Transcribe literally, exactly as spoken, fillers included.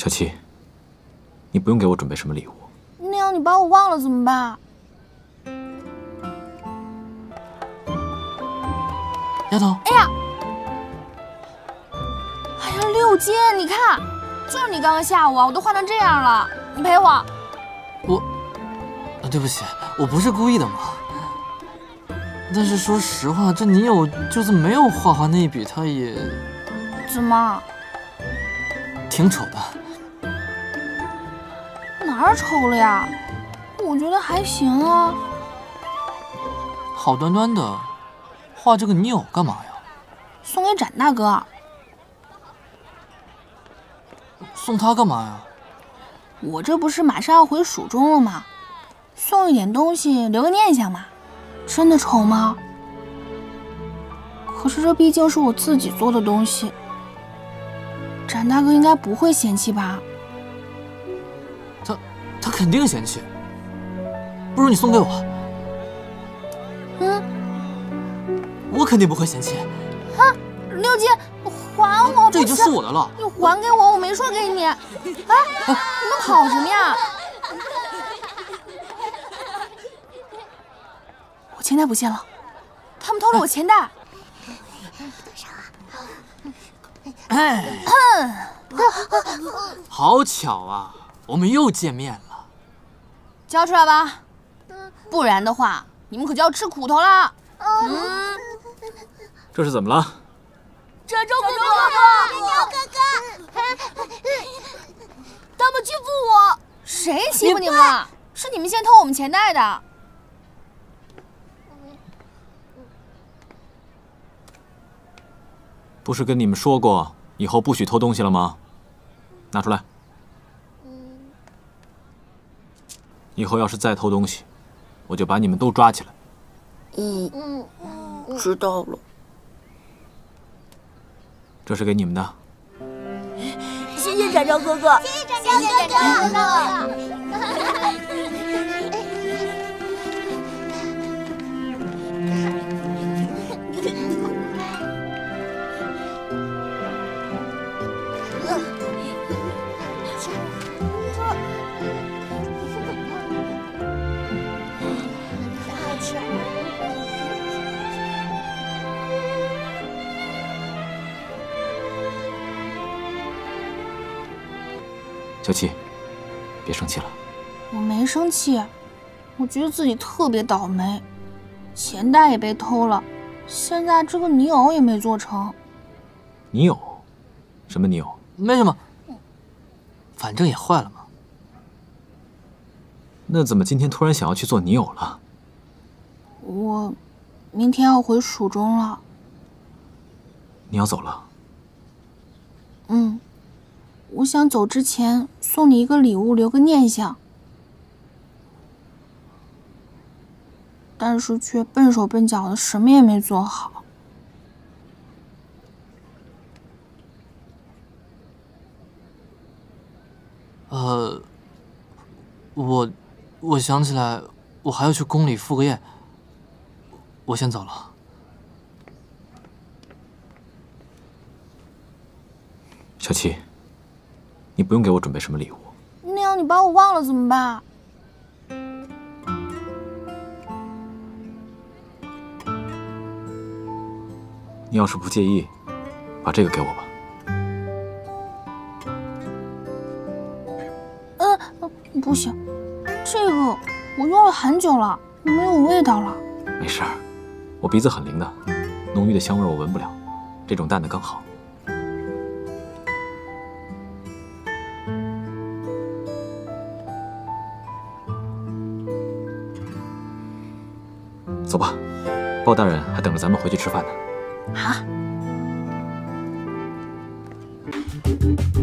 小七，你不用给我准备什么礼物。 那样你把我忘了怎么办？ 丫头， 哎呀，哎呀，六金，你看，就是你刚刚吓我，我都换成这样了，你陪我。 我，啊，对不起，我不是故意的嘛。但是说实话，这女友就是没有画画那一笔，她也怎么？ 挺丑的。 哪儿丑了呀？我觉得还行啊。 好端端的画这个女友干嘛呀？ 送给展大哥。 送他干嘛呀？ 我这不是马上要回蜀中了吗？送一点东西留个念想嘛。真的丑吗？可是这毕竟是我自己做的东西，展大哥应该不会嫌弃吧？ 他他肯定嫌弃。不如你送给我。 嗯， 我肯定不会嫌弃。 啊，六金，还我！ 这已经是我的了。 你还给我，我没说给你。哎，你们跑什么呀？我钱袋不见了，他们偷了我钱袋。 哎，好巧啊，我们又见面了。 交出来吧，不然的话，你们可就要吃苦头了。嗯， 这是怎么了？ 展昭哥哥，展昭哥哥，他们欺负我！谁欺负你们了？是你们先偷我们钱袋的。 不是跟你们说过以后不许偷东西了吗？拿出来。以后要是再偷东西，我就把你们都抓起来。 嗯嗯，知道了。 这是给你们的。 谢谢展昭哥哥， 谢谢展昭哥哥。 小七，别生气了。 我没生气，我觉得自己特别倒霉，钱袋也被偷了，现在这个泥偶也没做成。 泥偶？什么泥偶？ 没什么，反正也坏了嘛。 那怎么今天突然想要去做泥偶了？ 我明天要回蜀中了。 你要走了？ 嗯。我想走之前送你一个礼物，留个念想，但是却笨手笨脚的，什么也没做好。 呃，我我想起来，我还要去宫里赴个宴，我先走了。 小七。你不用给我准备什么礼物。 那样你把我忘了怎么办？ 你要是不介意，把这个给我吧。 嗯，不行，这个我用了很久了，没有味道了。 没事儿，我鼻子很灵的，浓郁的香味我闻不了，这种淡的更好。走吧，包大人还等着咱们回去吃饭呢。 好。